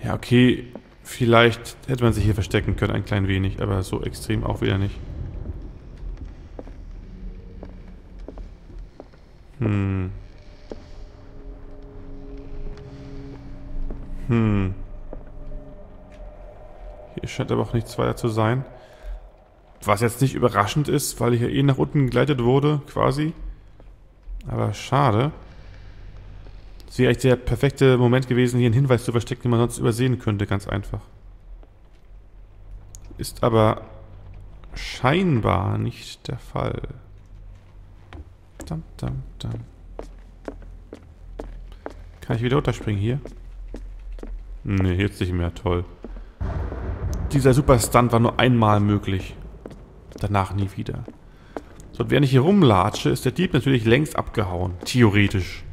Ja, okay. Vielleicht hätte man sich hier verstecken können, ein klein wenig, aber so extrem auch wieder nicht. Hier scheint aber auch nichts weiter zu sein. Was jetzt nicht überraschend ist, weil ich ja eh nach unten gegleitet wurde, quasi. Aber schade. Das wäre echt der perfekte Moment gewesen, hier einen Hinweis zu verstecken, den man sonst übersehen könnte, ganz einfach. Ist aber scheinbar nicht der Fall. Dum, dum, dum. Kann ich wieder runterspringen hier? Nee, jetzt nicht mehr. Toll. Dieser Super Stunt war nur einmal möglich. Danach nie wieder. So, und während ich hier rumlatsche, ist der Dieb natürlich längst abgehauen. Theoretisch.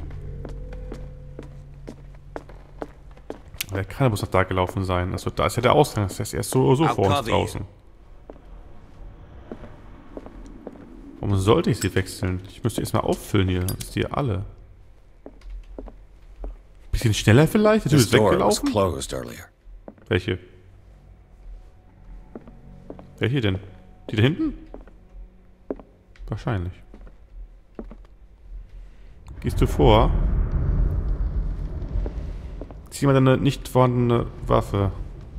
Aber der kann muss doch da gelaufen sein. Also da ist ja der Ausgang. Das heißt, er ist so vor uns draußen. Warum sollte ich sie wechseln? Ich müsste erstmal auffüllen hier. Das ist hier alle. Bisschen schneller vielleicht? Ist es weggelaufen? Welche? Welche denn? Die da hinten? Wahrscheinlich. Gehst du vor? Zieh mal deine nicht vorhandene Waffe.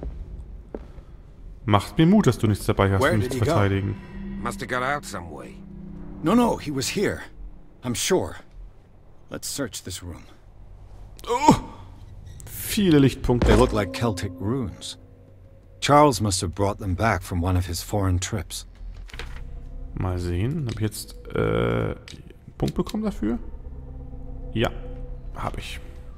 Macht mir Mut, dass du nichts dabei hast, um mich zu verteidigen. Must have got out some way. No, he was here. I'm sure. Let's search this room. Oh! Viele Lichtpunkte. They look like Celtic runes. Charles must have brought them back from one of his foreign trips. Mal sehen. Habe ich jetzt einen Punkt bekommen dafür? Ja, habe ich.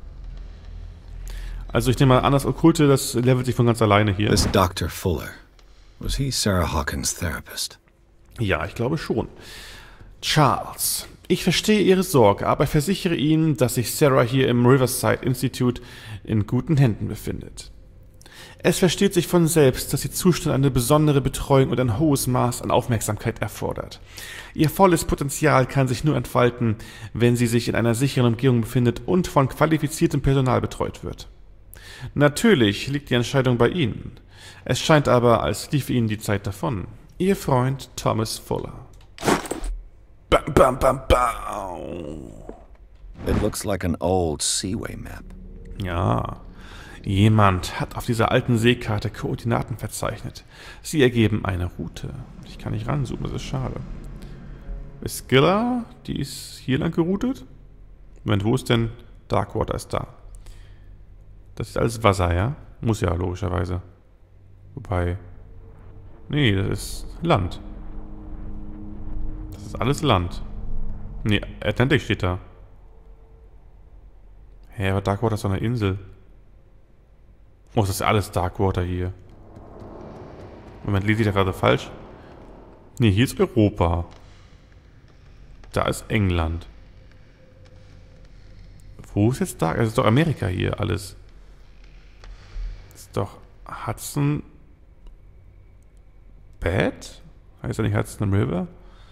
Also ich nehme mal an, das Okkulte, das levelt sich von ganz alleine hier. This Dr. Fuller. Was he Sarah Hawkins' therapist? Ja, ich glaube schon. Charles. Ich verstehe Ihre Sorge, aber ich versichere Ihnen, dass sich Sarah hier im Riverside Institute in guten Händen befindet. Es versteht sich von selbst, dass Ihr Zustand eine besondere Betreuung und ein hohes Maß an Aufmerksamkeit erfordert. Ihr volles Potenzial kann sich nur entfalten, wenn sie sich in einer sicheren Umgebung befindet und von qualifiziertem Personal betreut wird. Natürlich liegt die Entscheidung bei Ihnen. Es scheint aber, als liefe Ihnen die Zeit davon. Ihr Freund Thomas Fuller. Bam, bam, bam, bam. It looks like an old Seaway map. Ja, jemand hat auf dieser alten Seekarte Koordinaten verzeichnet. Sie ergeben eine Route. Ich kann nicht ranzoomen, das ist schade. Skilla, die ist hier lang geroutet? Moment, wo ist denn Darkwater? Ist da. Das ist alles Wasser, ja? Muss ja, logischerweise. Wobei... Nee, das ist Land. Das ist alles Land. Nee, Atlantik steht da. Hä, aber Darkwater ist doch eine Insel. Oh, das ist alles Darkwater hier. Moment, lese ich da gerade falsch? Nee, hier ist Europa. Da ist England. Wo ist jetzt Dark? Das ist doch Amerika hier alles. Das ist doch Hudson... Bad? Heißt ja nicht Hudson River?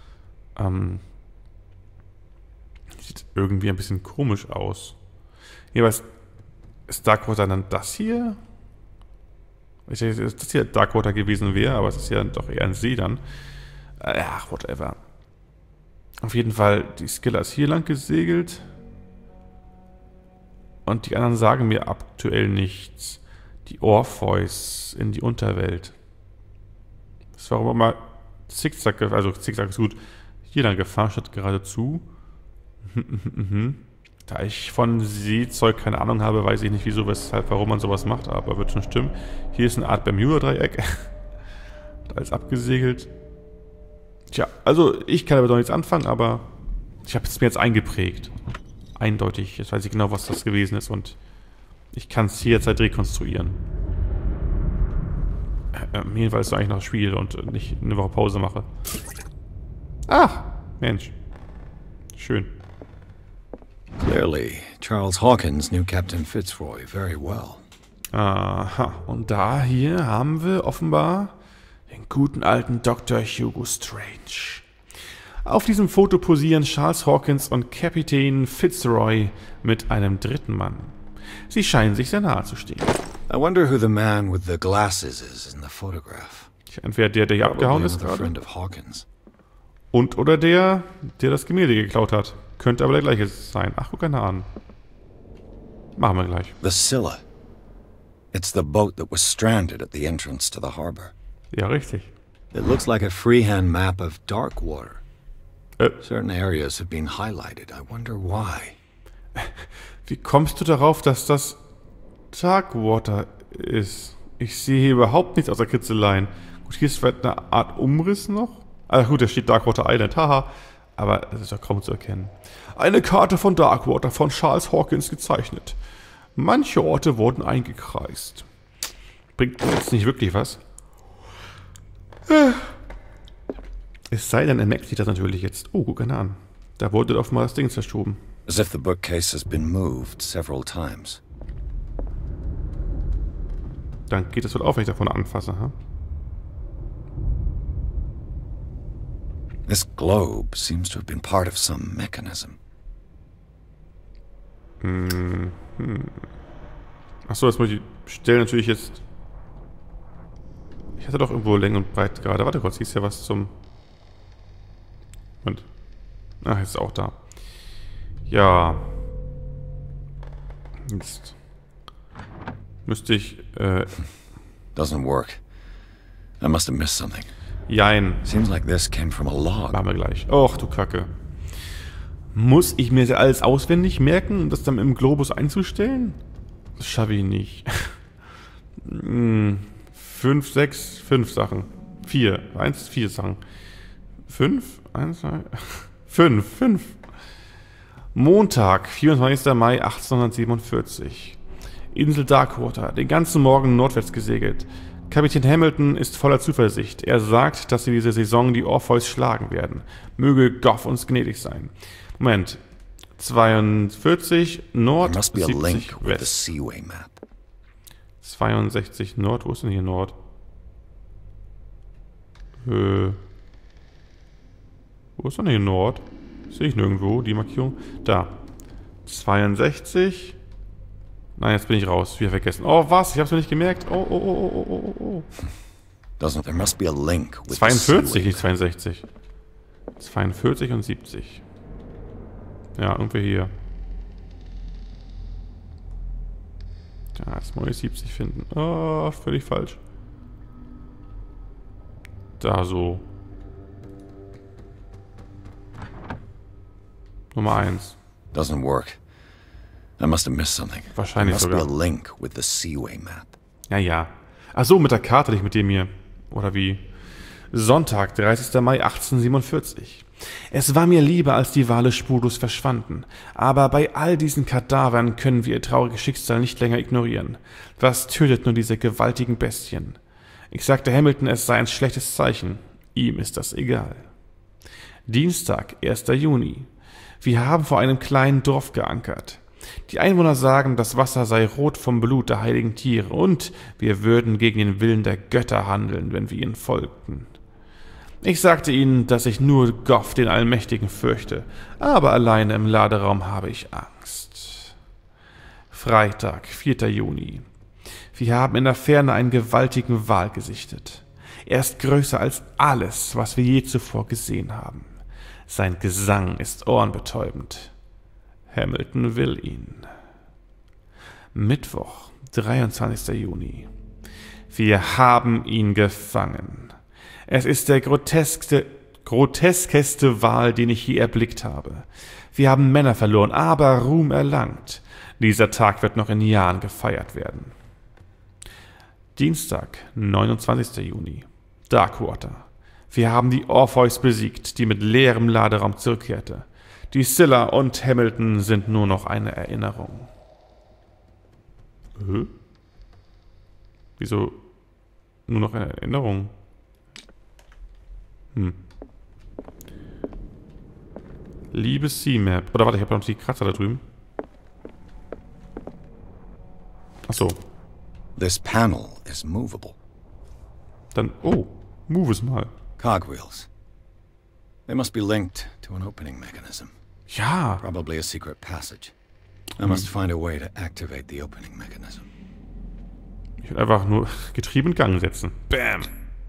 Sieht irgendwie ein bisschen komisch aus. Hier, was ist Darkwater dann das hier? Ich denke, dass das hier Darkwater gewesen wäre, aber es ist ja doch eher ein See dann. Ja, whatever. Auf jeden Fall, die Skilla ist hier lang gesegelt. Und die anderen sagen mir aktuell nichts. Die Orpheus in die Unterwelt. Das war auch immer Zickzack, also Zickzack ist gut, hier lang gefahren, statt geradezu. Da ich von Seezeug keine Ahnung habe, weiß ich nicht wieso, weshalb, warum man sowas macht, aber wird schon stimmen. Hier ist eine Art Bermuda-Dreieck. Da ist abgesegelt. Tja, also ich kann damit noch nichts anfangen, aber ich habe es mir jetzt eingeprägt. Eindeutig, jetzt weiß ich genau, was das gewesen ist und ich kann es hier jetzt halt rekonstruieren. Jedenfalls so eigentlich noch Spiel und nicht eine Woche Pause mache. Ach, Mensch. Schön. Clearly, Charles Hawkins knew Captain Fitzroy very well. Aha, und da hier haben wir offenbar den guten alten Dr. Hugo Strange. Auf diesem Foto posieren Charles Hawkins und Kapitän Fitzroy mit einem dritten Mann. Sie scheinen sich sehr nahe zu stehen. I wonder who the man with the glasses is in the photograph. Entweder der hier abgehauen Probably ist another gerade. friend of Hawkins. Und oder der das Gemälde geklaut hat. Könnte aber der gleiche sein. Ach, guck keine an. Machen wir gleich. The Scylla. It's the boat that was stranded at the entrance to the harbor. Ja, richtig. It looks like a freehand map of Darkwater. Äh. Certain areas have been highlighted. I wonder why. Wie kommst du darauf, dass das Darkwater ist? Ich sehe hier überhaupt nichts außer Kritzeleien. Gut, hier ist vielleicht eine Art Umriss noch. Ah gut, da steht Darkwater Island, haha. Aber das ist ja kaum zu erkennen. Eine Karte von Darkwater von Charles Hawkins gezeichnet. Manche Orte wurden eingekreist. Bringt jetzt nicht wirklich was. Es sei denn, er merkt sich das natürlich jetzt. Oh, guck keine an. Da wurde doch mal das Ding verschoben. As if the bookcase has been moved several times. Dann geht es wohl auf, wenn ich davon anfasse, ha? This globe seems to have been part of some mechanism. Achso, das muss ich stellen natürlich jetzt. Ich hatte doch irgendwo Länge und Breit gerade. Warte kurz, hier ist ja was zum. Moment. Ach, jetzt ist auch da. Ja. Jetzt müsste ich. Doesn't work. I must have missed something. Jein. Seems like this came from a log. Machen wir gleich. Och, du Kacke. Muss ich mir das alles auswendig merken, um das dann im Globus einzustellen? Das schaffe ich nicht. 5 Sachen. 4. 4 Sachen. 5? 1, 2, 5. Montag, 24. Mai 1847. Insel Darkwater. Den ganzen Morgen nordwärts gesegelt. Kapitän Hamilton ist voller Zuversicht. Er sagt, dass sie diese Saison die Orpheus schlagen werden. Möge Goff uns gnädig sein. Moment. 42 Nord, There must be a 70 link with the West. Seaway map. 62 Nord. Wo ist denn hier Nord? Wo ist denn hier Nord? Sehe ich nirgendwo, die Markierung. Da. 62. Nein, jetzt bin ich raus. Wieder vergessen. Oh, was? Ich hab's mir nicht gemerkt. Oh. There must be a link with the 42, Seaway nicht 62. 42 und 70. Ja, irgendwie hier. Ja, jetzt muss ich 70 finden. Oh, völlig falsch. Da so. Nummer 1. Doesn't work. I must have missed something. Wahrscheinlich There must be sogar. a link with the Seaway map. Ja. Ach so, mit der Karte, nicht mit dem hier. Oder wie? Sonntag, 30. Mai 1847. Es war mir lieber, als die Wale spurlos verschwanden. Aber bei all diesen Kadavern können wir ihr trauriges Schicksal nicht länger ignorieren. Was tötet nur diese gewaltigen Bestien? Ich sagte Hamilton, es sei ein schlechtes Zeichen. Ihm ist das egal. Dienstag, 1. Juni. Wir haben vor einem kleinen Dorf geankert. Die Einwohner sagen, das Wasser sei rot vom Blut der heiligen Tiere und wir würden gegen den Willen der Götter handeln, wenn wir ihnen folgten. Ich sagte ihnen, dass ich nur Goff, den Allmächtigen, fürchte, aber alleine im Laderaum habe ich Angst. Freitag, 4. Juni. Wir haben in der Ferne einen gewaltigen Wal gesichtet. Er ist größer als alles, was wir je zuvor gesehen haben. Sein Gesang ist ohrenbetäubend. Hamilton will ihn. Mittwoch, 23. Juni. Wir haben ihn gefangen. Es ist der groteskeste Wal, den ich je erblickt habe. Wir haben Männer verloren, aber Ruhm erlangt. Dieser Tag wird noch in Jahren gefeiert werden. Dienstag, 29. Juni. Darkwater. Wir haben die Orpheus besiegt, die mit leerem Laderaum zurückkehrte. Die Scylla und Hamilton sind nur noch eine Erinnerung. Wieso nur noch eine Erinnerung? Liebes C-Map. Oder warte, ich habe noch die Kratzer da drüben. Achso. This panel is movable. Dann, move es mal. Cogwheels. They must be linked to an opening mechanism. Ja. Probably a secret passage. I must find a way to activate the opening mechanism. Ich will einfach nur Getriebe in Gang setzen. Bam!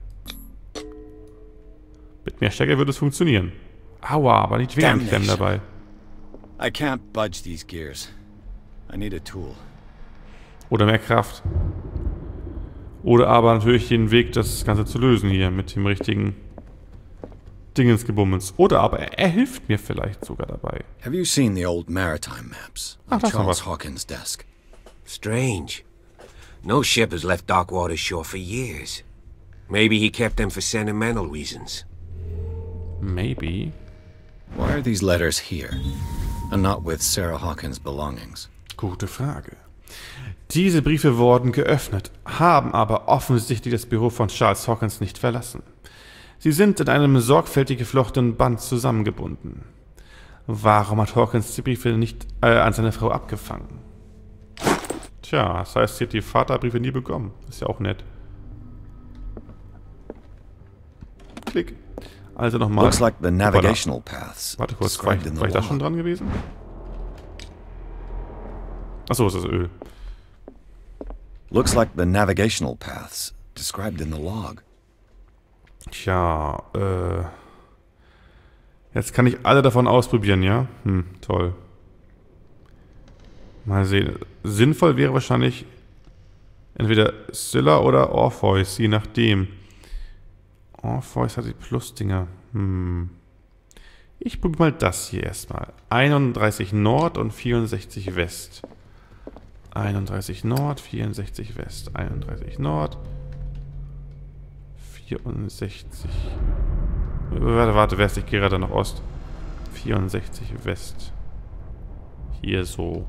Mit mehr Stärke würde es funktionieren. Aua, aber nicht Finger klemmen dabei. I can't budge these gears. I need a tool. Oder mehr Kraft. Oder aber natürlich den Weg, das Ganze zu lösen hier mit dem richtigen Dingensgebummens. Oder aber er hilft mir vielleicht sogar dabei. Have you seen the old maritime maps on das war was. Charles Hawkins' desk? Strange. No ship has left Darkwater's shore for years. Maybe he kept them for sentimental reasons. Maybe. Why are these letters here and not with Sarah Hawkins' belongings? Gute Frage. Diese Briefe wurden geöffnet, haben aber offensichtlich das Büro von Charles Hawkins nicht verlassen. Sie sind in einem sorgfältig geflochtenen Band zusammengebunden. Warum hat Hawkins die Briefe nicht an seine Frau abgefangen? Tja, das heißt, sie hat die Vaterbriefe nie bekommen. Ist ja auch nett. Klick. Also nochmal. Looks like the navigational paths. Warte kurz, war ich da schon dran gewesen? Achso, ist das Öl. Looks like the navigational paths described in the log. Tja, jetzt kann ich alle davon ausprobieren, ja? Toll. Mal sehen. Sinnvoll wäre wahrscheinlich entweder Scylla oder Orpheus, je nachdem. Orpheus hat die Plus-Dinger. Ich probiere mal das hier erstmal. 31 Nord und 64 West. 31 Nord, 64 West. 31 Nord. 64. Warte, West, ich gehe gerade nach Ost. 64 West. Hier so.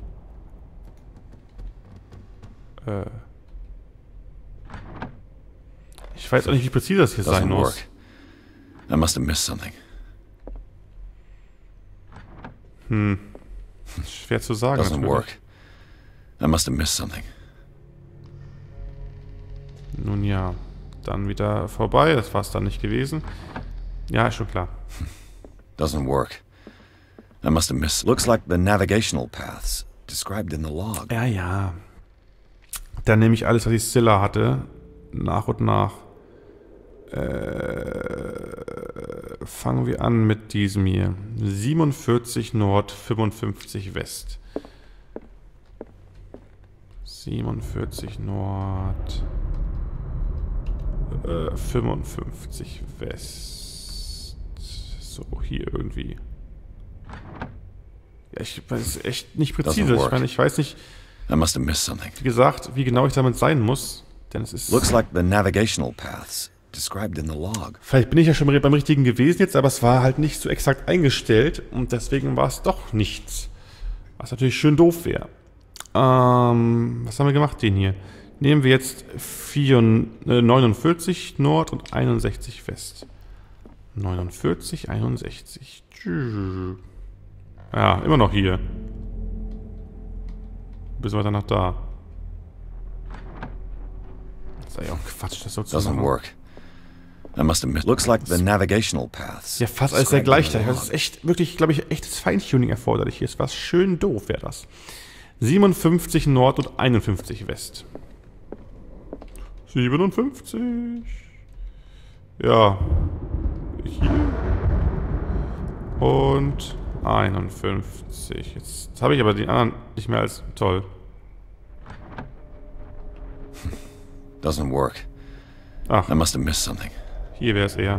Ich weiß auch nicht, wie präzise das hier sein muss. I must have missed something. Schwer zu sagen. Doesn't work. I must have missed something. Nun ja, dann wieder vorbei. Das war es dann nicht gewesen. Ja, ist schon klar. Doesn't work. I must have missed. Looks like the navigational paths described in the log. Ja, ja. Dann nehme ich alles, was ich Scylla hatte, nach und nach. Fangen wir an mit diesem hier. 47 Nord, 55 West. 47 Nord, 55 West. So, hier irgendwie. Ja, ich weiß echt nicht präzise. Ich meine, ich weiß nicht, I must have missed something. wie gesagt, wie genau ich damit sein muss. Denn es ist... Looks like the navigational paths described in the log. Vielleicht bin ich ja schon beim Richtigen gewesen jetzt, aber es war halt nicht so exakt eingestellt und deswegen war es doch nichts. Was natürlich schön doof wäre. Was haben wir gemacht, den hier? Nehmen wir jetzt 49 Nord und 61 West. 49, 61. Ja, immer noch hier. Bis weiter nach da. Das ist ja auch Quatsch, das soll zu Doesn't work. I must have missed. Looks like the navigational paths. Ja, fast alles sehr gleich. Das ist echt, wirklich, glaube ich, echtes Feintuning erforderlich. Hier ist was schön doof, wäre das. 57 Nord und 51 West. 57. Ja. Hier. Und 51. Jetzt habe ich aber die anderen nicht mehr als toll. Doesn't work. Ach, I must have missed something. hier wäre es eher.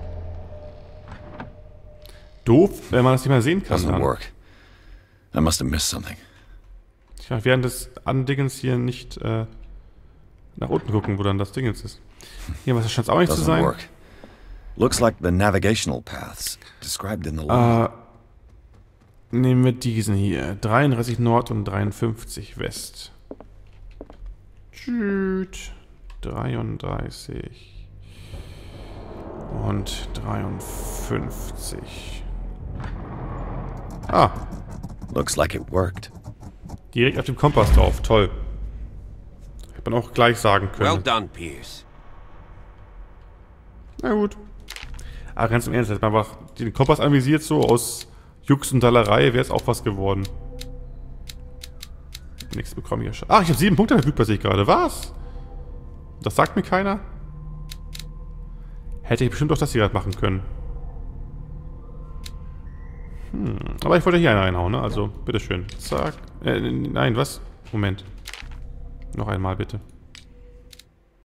Doof, wenn man das nicht mehr sehen kann. Doesn't work. I must have missed something. Ich kann während des Andingens hier nicht nach unten gucken, wo dann das Ding jetzt ist. Hier, was scheint es auch nicht zu Doesn't sein. work. Looks like the navigational paths described in the log. Nehmen wir diesen hier. 33 Nord und 53 West. Tschüss. 33. Und 53. Ah, Looks like it worked. direkt auf dem Kompass drauf. Toll. Hätte man auch gleich sagen Well können. done, Pierce. Na gut. Aber ganz im Ernst, hätte man einfach den Kompass anvisiert, so aus Jux und Dallerei, wäre es auch was geworden. Nichts bekommen hier schon. Ach, ich habe 7 Punkte verfügbar, sehe ich gerade. Was? Das sagt mir keiner. Hätte ich bestimmt auch das hier gerade machen können. Aber ich wollte hier einen reinhauen, ne? Also, bitteschön. Zack. Nein, was? Moment. Noch einmal, bitte.